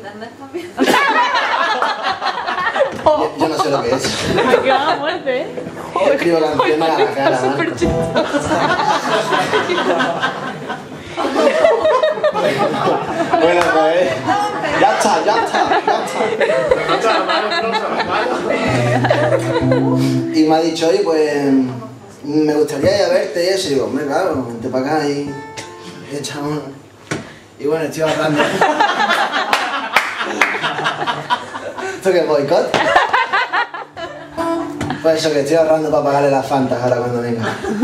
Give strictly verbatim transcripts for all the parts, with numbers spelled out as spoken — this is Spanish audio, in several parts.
¿Entendés también? Yo, yo no sé lo que es. Me quedaba a muerte, ¿eh? Yo escribo canciones a la cara, ¿no? Súper chistosa. Bueno, pues... Ya está, ya está, ya está. Y me ha dicho, oye, pues... me gustaría ir a verte y eso. Y digo, hombre, claro, vente para acá y... y echamos... Y bueno, estoy ahorrando. ¿Esto qué es boicot? Pues eso, que estoy ahorrando para pagarle las fantas ahora cuando venga.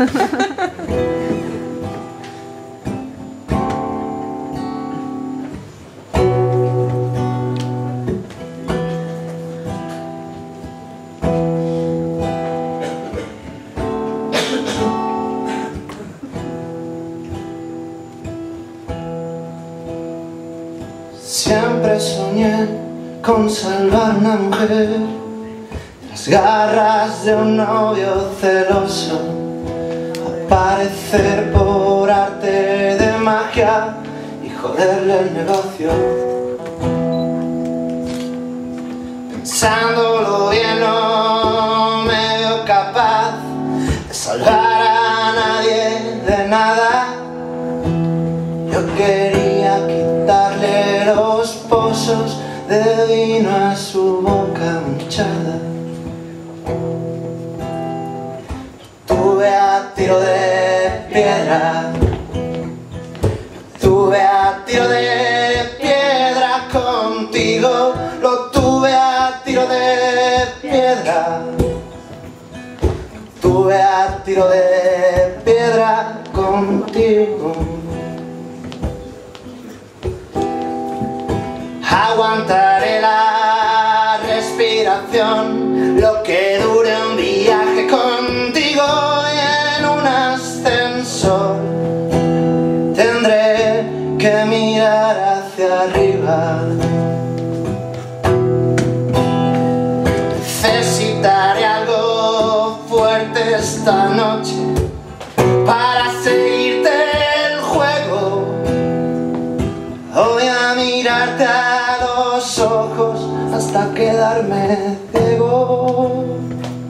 Siempre soñé con salvar una mujer, las garras de un novio celoso, aparecer por arte de magia y joderle el negocio. Pensándolo bien no me veo capaz de salvar a nadie de nada. Yo quería quitarle los pozos de vino a su boca hinchada. Tuve a tiro de piedra, tuve a tiro de piedra contigo, lo tuve a tiro de piedra, tuve a tiro de piedra contigo. Aguantaré la respiración, lo que dure un viaje contigo y en un ascensor tendré que mirar hacia arriba. Necesitaré algo fuerte esta noche para seguirte el juego. Voy a mirarte a los ojos hasta quedarme ciego.